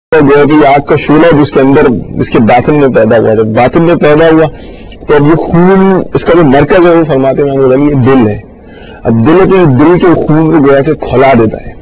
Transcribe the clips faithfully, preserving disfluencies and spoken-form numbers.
گیا کہ یہ آگ کا شعلہ جس کے اندر اس کے باطن میں پیدا ہوا، جب باطن میں پیدا ہوا تو اب یہ خون اس کا جو مرکز ہے وہ فرماتے ہیں امام یہ دل ہے. اب دل تو دل کے خون کو گویا کہ کھلا دیتا ہے،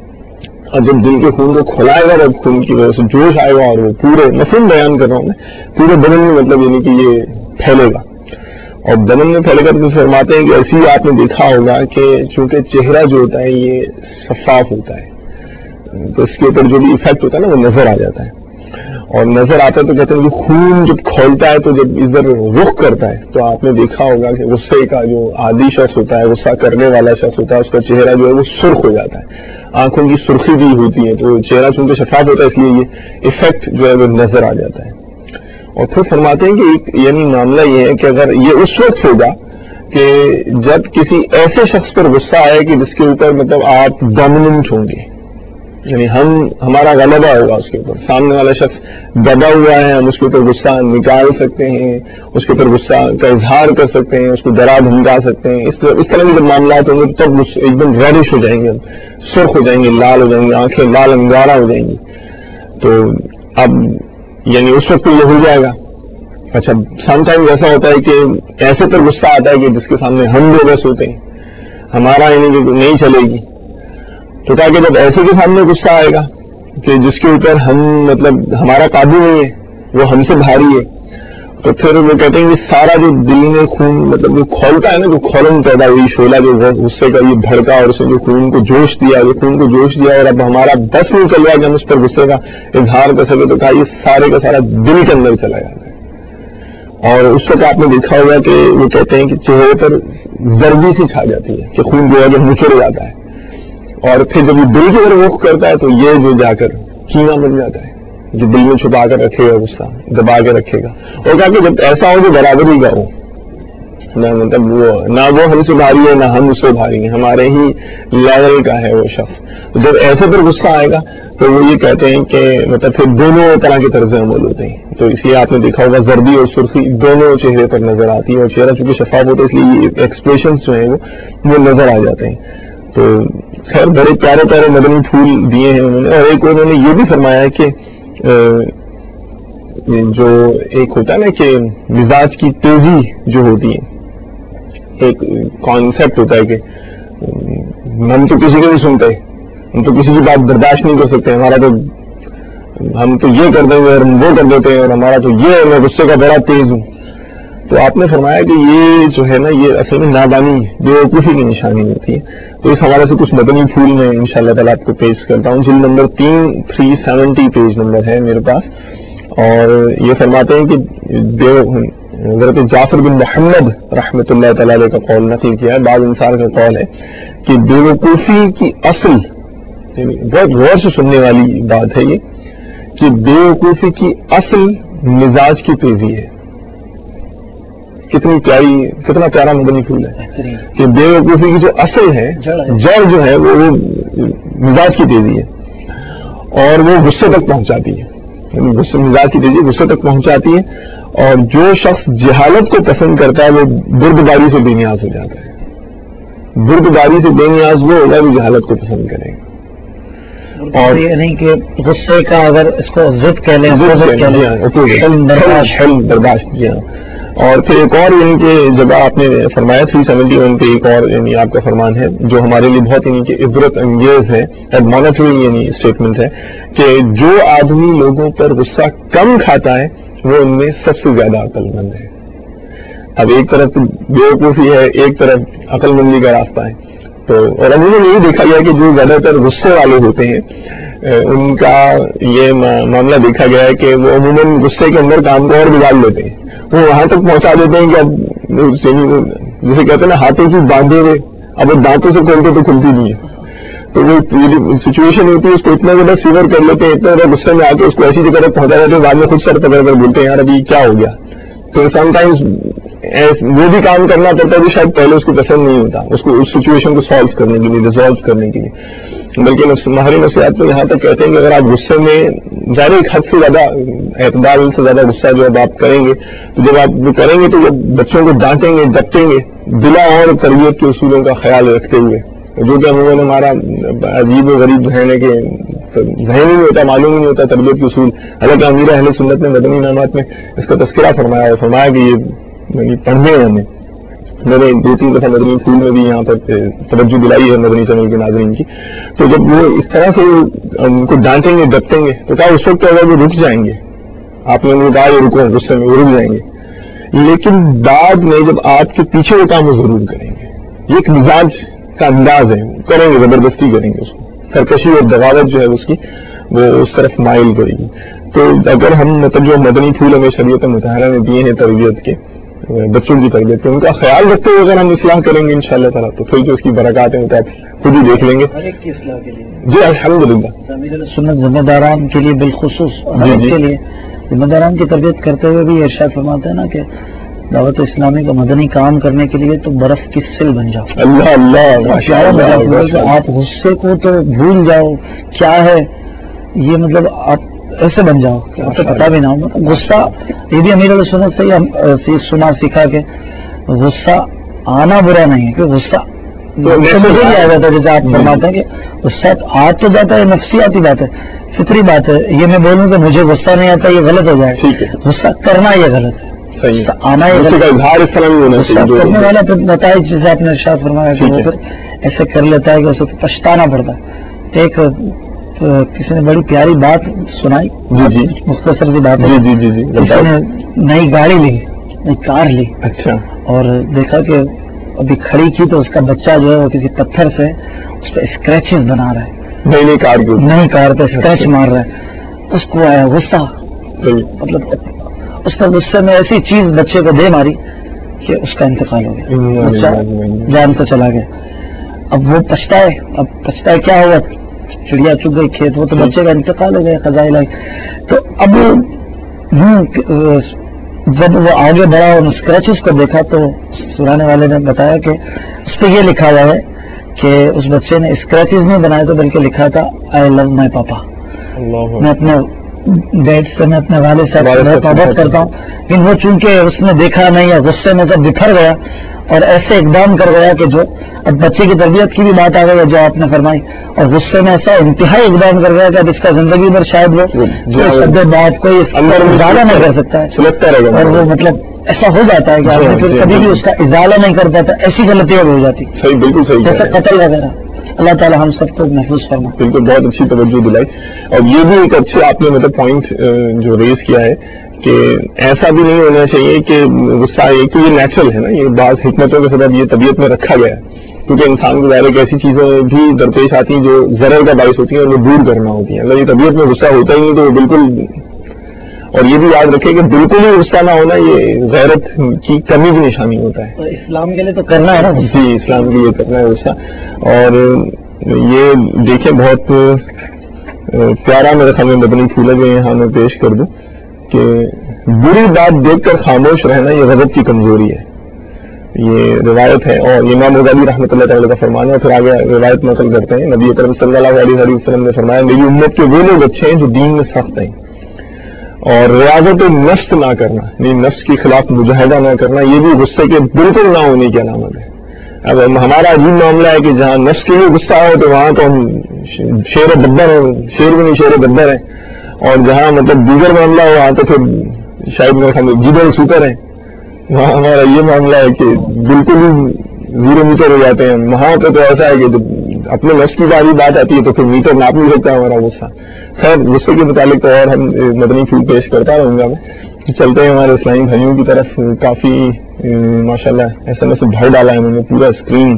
اور جب دل کے خون کو کھلائے گا جب خون کی وجہ سے جوش آئے گا اور وہ پورے مفہوم بیان کر رہا ہوں میں، پورے بدن میں مطلب یعنی کہ یہ پھیلے گا، اور بدن میں پھیلے گا تو فرماتے ہیں کہ ایسے ہی آپ نے دیکھا ہوگا کہ چونکہ چہرہ جو ہوتا ہے یہ شفاف ہوتا ہے تو اس کے اوپر جو بھی ایفیکٹ ہوتا ہے نا وہ نظر آ جاتا ہے، اور نظر آتا ہے تو کہتے ہیں کہ خون جب کھولتا ہے تو جب ادھر رخ کرتا ہے تو آپ نے دیکھا ہوگا کہ غصے کا جو عادی شخص ہوتا ہے، غصہ کرنے والا شخص ہوتا ہے، اس کا چہرہ جو ہے وہ سرخ ہو جاتا ہے، آنکھوں کی سرخی بھی ہوتی ہے، تو چہرہ چونکہ شفاف ہوتا ہے اس لیے یہ ایفیکٹ جو ہے وہ نظر آ جاتا ہے. اور پھر فرماتے ہیں کہ ایک یعنی معاملہ یہ ہے کہ اگر یہ اس وقت ہوگا کہ جب کسی ایسے شخص پر غصہ آئے کہ جس کے اوپر مطلب آپ ڈومیننٹ ہوں گے، یعنی ہم ہمارا غلبہ ہوگا اس کے اوپر، سامنے والا شخص دبا ہوا ہے، ہم اس کے اوپر غصہ نکال سکتے ہیں، اس کے اوپر غصہ کا اظہار کر سکتے ہیں، اس کو ڈرا دھمکا سکتے ہیں، اس طرح اس طرح کے جب معاملات ہوں گے تب ایک دم ریڈش ہو جائیں گے، ہم سرخ ہو جائیں گے، لال ہو جائیں گے، آنکھیں لال انگارہ ہو جائیں گی. تو اب یعنی اس وقت تو یہ ہو جائے گا. اچھا سم ٹائم ایسا ہوتا ہے کہ ایسے پر غصہ آتا ہے کہ جس کے سامنے ہم بے بس ہوتے ہیں، ہمارا یعنی کہ نہیں چلے گی، تو کہا کہ جب ایسے کے سامنے غصہ آئے گا کہ جس کے اوپر ہم مطلب ہمارا قابو نہیں ہے، وہ ہم سے بھاری ہے، تو پھر وہ کہتے ہیں کہ سارا جو دل میں خون مطلب جو کھولتا ہے نا، جو کھولن پیدا ہوئی شعلہ جو غصے کا یہ بھڑکا اور اس نے جو خون کو جوش دیا، یہ خون کو جوش دیا اور اب ہمارا بس نہیں چل رہا کہ ہم اس پر غصے کا اظہار کر سکے، تو کہا یہ سارے کا سارا دل کے اندر چلا جاتا ہے. اور اس وقت آپ نے دیکھا ہوگا کہ وہ کہتے ہیں کہ چہرے پر زردی سی چھا جاتی ہے کہ خون گویا جب نچڑ جاتا ہے، اور پھر جب یہ دل کی طرف رخ کرتا ہے تو یہ جو جا کر کینا بن جاتا ہے، جو دل میں چھپا کر رکھے گا غصہ، دبا کے رکھے گا. اور کہا کہ جب ایسا ہو جو برابری کا ہو، نہ مطلب وہ نہ وہ ہم سے بھاری ہے نہ ہم اس سے بھاری ہیں، ہمارے ہی لیول کا ہے وہ شخص، جب ایسے پر غصہ آئے گا تو وہ یہ کہتے ہیں کہ مطلب پھر دونوں طرح کے طرز عمل ہوتے ہیں. تو اس لیے آپ نے دیکھا ہوگا زردی اور سرخی دونوں چہرے پر نظر آتی ہے، اور چہرہ چونکہ شفاف ہوتا ہے اس لیے یہ ایکسپریشنز جو ہیں وہ وہ نظر آ جاتے ہیں. تو خیر بڑے پیارے پیارے مدنی پھول دیے ہیں انہوں نے. اور ایک انہوں نے یہ بھی فرمایا کہ جو ایک ہوتا ہے نا کہ مزاج کی تیزی جو ہوتی ہے، ایک کانسیپٹ ہوتا ہے کہ ہم تو کسی کو نہیں سنتے، ہم تو کسی کی بات برداشت نہیں کر سکتے، ہمارا تو ہم تو یہ کر دیں گے اور ہم وہ کر دیتے ہیں، اور ہمارا تو یہ ہے میں غصے کا بڑا تیز ہوں. تو آپ نے فرمایا کہ یہ جو ہے نا یہ اصل میں نادانی بیوقوفی کی نشانی ہوتی ہے. تو اس حوالے سے کچھ مدنی پھول میں ان شاء اللہ تعالیٰ آپ کو پیش کرتا ہوں. جلد نمبر تین تھری سیونٹی پیج نمبر ہے میرے پاس، اور یہ فرماتے ہیں کہ حضرت جعفر بن محمد رحمۃ اللہ تعالی علیہ کا قول نقل کیا ہے، بعض انصار کا قول ہے کہ بیوقوفی کی اصل، یعنی بہت غور سے سننے والی بات ہے یہ، کہ بیوقوفی کی اصل مزاج کی تیزی ہے. کتنی پیاری کتنا پیارا مدنی پھول ہے کہ بے وقوفی کی جو اصل ہے، جڑ جو ہے وہ مزاج کی تیزی ہے، اور وہ غصے تک پہنچاتی ہے، یعنی غصے مزاج کی تیزی غصے تک پہنچاتی ہے. اور جو شخص جہالت کو پسند کرتا ہے وہ بردباری سے بے نیاز ہو جاتا ہے. بردباری سے بے نیاز وہ ہوگا جو جہالت کو پسند کرے گا. اور یہ نہیں کہ غصے کا اگر اس کو ضد کہہ لیں، برداشت کیا. اور پھر ایک اور یعنی کہ جب آپ نے فرمایا تھری سیونٹی ون پہ ایک اور یعنی آپ کا فرمان ہے جو ہمارے لیے بہت یعنی کہ عبرت انگیز ہے، ایڈمونیٹری یعنی اسٹیٹمنٹ ہے کہ جو آدمی لوگوں پر غصہ کم کھاتا ہے وہ ان میں سب سے زیادہ عقل مند ہے. اب ایک طرف بیوقوفی ہے، ایک طرف عقل مندی کا راستہ ہے. تو اور عموماً یہی دیکھا گیا کہ جو زیادہ تر غصے والے ہوتے ہیں ان کا یہ معاملہ دیکھا گیا ہے کہ وہ عموماً غصے کے اندر کام کو اور بگاڑ لیتے ہیں، وہ وہاں تک پہنچا دیتے ہیں کہ اب جسے کہتے ہیں نا ہاتھوں کی باندھے ہوئے اب وہ دانتوں سے کھولتے تو کھلتی نہیں ہے. تو وہ سچویشن ہوتی ہے اس کو اتنا زیادہ سیور کر لیتے ہیں، اتنا زیادہ غصے میں آ کے اس کو ایسی جگہ تک پہنچا دیتے ہیں، بعد میں خود سر پکڑ کر بولتے ہیں یار ابھی کیا ہو گیا. تو سم ٹائمز وہ بھی کام کرنا پڑتا ہے جو شاید پہلے اس کو پسند نہیں ہوتا، اس کو اس سچویشن کو سالو کرنے کے لیے، ریزالو کرنے کے لیے. بلکہ ماہر نفسیات تو یہاں تک کہتے ہیں کہ اگر آپ غصے میں ظاہر ایک حد سے زیادہ اعتدال سے زیادہ غصہ جو آپ کریں گے، تو جب آپ وہ کریں گے تو جب بچوں کو ڈانٹیں گے ڈپٹیں گے بلا اور تربیت کے اصولوں کا خیال رکھتے ہوئے، جو کہ عموماً ہمارا عجیب و غریب ہے کہ ذہن ہی نہیں ہوتا، معلوم ہی نہیں ہوتا تربیت کے اصول. حالانکہ امیر اہل سنت نے مدنی انعامات میں اس کا تذکرہ فرمایا اور فرمایا کہ یہ پڑھنے ہیں ہمیں. میں نے دو تین دفعہ مدنی پھول میں بھی یہاں پر توجہ دلائی ہے مدنی چینل کے ناظرین کی. تو جب وہ اس طرح سے ان کو ڈانٹیں گے ڈپٹیں گے تو کیا اس وقت اگر وہ رک جائیں گے، آپ نے انہیں کہا یہ رکو غصے میں، وہ رک جائیں گے. لیکن بعد میں جب آپ کے پیچھے وہ کام وہ ضرور کریں گے. یہ ایک مزاج کا انداز ہے، کریں گے، زبردستی کریں گے، اس کو سرکشی اور بغاوت جو ہے اس کی وہ اس طرف مائل کرے گی. تو اگر ہم مطلب جو مدنی پھول ہمیں شریعت مطالعہ میں دیے ہیں تربیت کے، بچوں کی تربیت کے، ان کا خیال رکھتے ہوئے اگر ہم اصلاح کریں گے انشاءاللہ تعالیٰ تو پھر جو اس کی برکات ہیں وہ آپ خود ہی دیکھ لیں گے. ہر ایک کی اصلاح کے لیے جی الحمدللہ. سنت ذمہ داران کے لیے بالخصوص ہر ایک کے لیے ذمہ داران کی تربیت کرتے ہوئے بھی ارشاد فرماتے ہیں نا کہ دعوت اسلامی کا مدنی کام کرنے کے لیے تو برف کی سل بن جاؤ. اللہ اللہ آپ غصے کو تو بھول جاؤ کیا ہے یہ، مطلب آپ ایسے بن جاؤ کہ آپ کو پتا بھی نہ ہو. مطلب غصہ یہ بھی امیر علیہ سنت سے ہی سنا سیکھا کہ غصہ آنا برا نہیں ہے، کہ غصہ مجھے بھی آ جاتا ہے. جیسے آپ فرماتے ہیں کہ غصہ آ تو جاتا ہے، نفسیاتی بات ہے، فطری بات ہے. یہ میں بولوں کہ مجھے غصہ نہیں آتا یہ غلط ہو جائے. غصہ کرنا یہ غلط ہے، آنا یہ کرنے والا پھر نتائج جیسے آپ نے ارشاد فرمایا کہ وہ پھر ایسے کر لیتا ہے کہ اسے پچھتانا پڑتا ہے. ایک کسی نے بڑی پیاری بات سنائی، مختصر سی بات ہے. کسی نے نئی گاڑی لی، نئی کار لی، اچھا، اور دیکھا کہ ابھی کھڑی کی تو اس کا بچہ جو ہے وہ کسی پتھر سے اس پہ اسکریچز بنا رہا ہے، نئی کار نئی کار پہ اسکریچ مار رہا ہے. اس کو آیا غصہ، مطلب اس نے غصے میں ایسی چیز بچے کو دے ماری کہ اس کا انتقال ہو گیا، بچہ جان سے چلا گیا. اب وہ پچھتائے، اب پچھتائے کیا ہوا، چڑیا چگ گئی کھیت، وہ تو بچے کا انتقال ہو گیا خزائے لائی. تو اب جب وہ آگے بڑھا اور اسکریچز کو دیکھا تو سنانے والے نے بتایا کہ اس پہ یہ لکھا ہوا ہے کہ اس بچے نے اسکریچز نہیں بنائے تو بلکہ لکھا تھا آئی لو مائی پاپا. میں اپنے ڈیڈ سے، میں اپنے والد صاحب سے بہت محبت کرتا ہوں. لیکن وہ چونکہ اس نے دیکھا نہیں یا غصے میں سب بکھر گیا اور ایسے اقدام کر گیا کہ جو اب بچے کی تربیت کی بھی بات آ گئی جو آپ نے فرمائی، اور غصے میں ایسا انتہائی اقدام کر گیا کہ اب اس کا زندگی بھر شاید وہ سب بات کوئی ازالہ نہیں کر سکتا ہے. اور وہ مطلب ایسا ہو جاتا ہے کہ آدمی پھر کبھی بھی اس کا ازالہ نہیں کر پاتا. ایسی غلطیاں ہو جاتی، بالکل صحیح، جیسے قتل وغیرہ. اللہ تعالیٰ ہم سب کو محفوظ فرما. بالکل بہت اچھی توجہ دلائی. اور یہ بھی ایک اچھے آپ نے مطلب پوائنٹ جو ریز کیا ہے کہ ایسا بھی نہیں ہونا چاہیے کہ غصہ ایک تو یہ نیچرل ہے نا، یہ بعض حکمتوں کے سبب یہ طبیعت میں رکھا گیا ہے کیونکہ انسان کو ظاہر ایک ایسی چیزیں بھی درپیش آتی ہیں جو ضرر کا باعث ہوتی ہیں اور وہ دور کرنا ہوتی ہیں. اگر یہ طبیعت میں غصہ ہوتا ہی نہیں تو وہ بالکل، اور یہ بھی یاد رکھے کہ بالکل ہی غصہ نہ ہونا یہ غیرت کی کمی کی نشانی ہوتا ہے. اسلام کے لیے تو کرنا ہے نا. جی اسلام کے لیے کرنا ہے غصہ. اور یہ دیکھیں بہت پیارا میرے سامنے مدنی پھول جو یہاں میں پیش کر دوں کہ بری بات دیکھ کر خاموش رہنا یہ غضب کی کمزوری ہے. یہ روایت ہے اور یہ امام غزالی رحمۃ اللہ تعالی کا فرمان ہے. اور پھر آگے روایت نقل کرتے ہیں نبی اکرم صلی اللہ علیہ وسلم نے فرمایا میری امت کے وہ لوگ اچھے ہیں جو دین میں سخت ہیں. اور ریاضت نفس نہ کرنا یعنی نفس کے خلاف مجاہدہ نہ کرنا یہ بھی غصے کے بالکل نہ ہونے کی علامت ہے. اب ہمارا عجیب معاملہ ہے کہ جہاں نفس کے لیے غصہ ہو تو وہاں تو ہم شیر بدر ہیں، شیر بھی نہیں شیر بدر ہیں، اور جہاں مطلب دیگر معاملہ ہو وہاں تو پھر شاید میرے خیال میں جیدر سوپر ہیں. وہاں ہمارا یہ معاملہ ہے کہ بالکل ہی زیرو میٹر ہو جاتے ہیں. وہاں پہ تو ایسا ہے کہ جب اپنے نفس کی باری بات آتی ہے تو پھر میٹر ناپ نہیں سکتا ہمارا غصہ. خیر غصے کے متعلق تو اور ہم مدنی پھول پیش کرتا رہوں گا میں. چلتے ہیں ہمارے اسلامی بھائیوں کی طرف. کافی ماشاءاللہ ایسا میں سے بھر ڈالا ہے انہوں نے پورا اسکرین.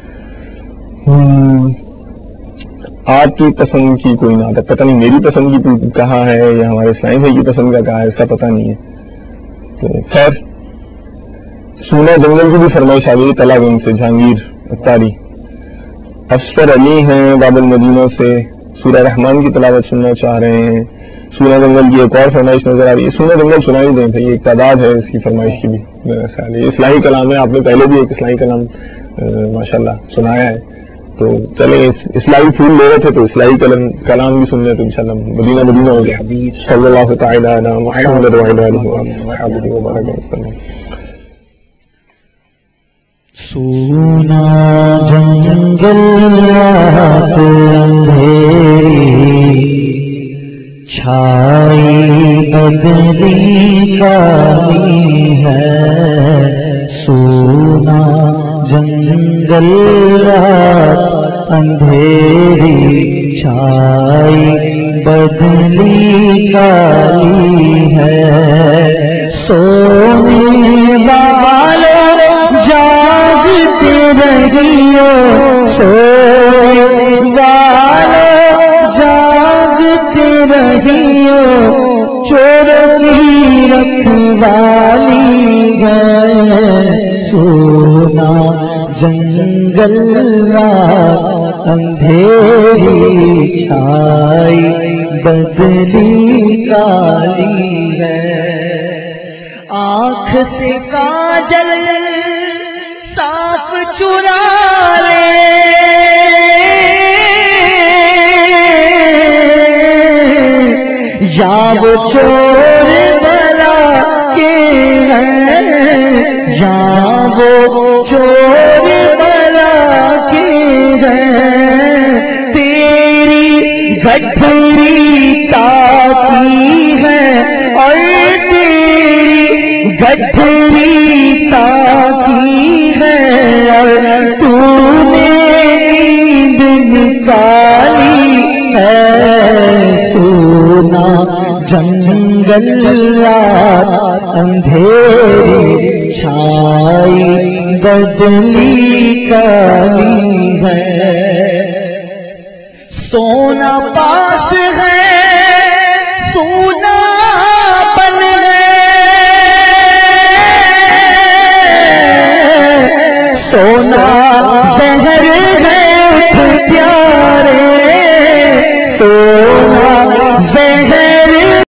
آپ کی پسند کی کوئی نہ آتا، پتہ نہیں میری پسند کی کہاں ہے یا ہمارے اسلامی بھائی کی پسند کا کہاں ہے اس کا پتہ نہیں ہے. تو خیر سونا جنگل کی بھی فرمائش آ گئی تلاگنگ سے جہانگیر اتاری. افسر علی ہیں باب المدینہ سے سورہ رحمان کی تلاوت سننا چاہ رہے ہیں. سورہ جنگل کی ایک اور فرمائش نظر آ رہی ہے. سورہ جنگل سنائی دیں بھائی، ایک تعداد ہے اس کی فرمائش کی بھی میرا خیال ہے. اصلاحی کلام ہے، آپ نے پہلے بھی ایک اصلاحی کلام ماشاءاللہ سنایا ہے. تو چلیں اصلاحی پھول لے رہے تھے تو اصلاحی کلام بھی سن لیں تو انشاءاللہ مدینہ مدینہ ہو گیا. صلی اللہ تعالی علی محمد وعلی آلہ وصحبہ وبارک وسلم. سونا جنگل رات اندھیری چھائی بدلی کالی ہے، سونا جنگل رات اندھیری، چھائی بدلی کالی ہے، سونے والوں جاگتے رہیو، سونے والوں جاگتے رہیو، چور کی رکھوالی ہے، سونا جنگل رات اندھیری، چھائی بدلی کالی ہے، آنکھ سے کاجل صاف چرا لے، یا وہ چور بلا کے ہیں، یا وہ چور بلا کے ہیں، تیری گٹھڑی تاکی ہے اور تیری گٹھڑی تاکی ہے، اور تو نے نیند نکالی ہے، سونا جنگل رات اندھیری، چھائی بدلی کالی ہے، سونا پاس ہے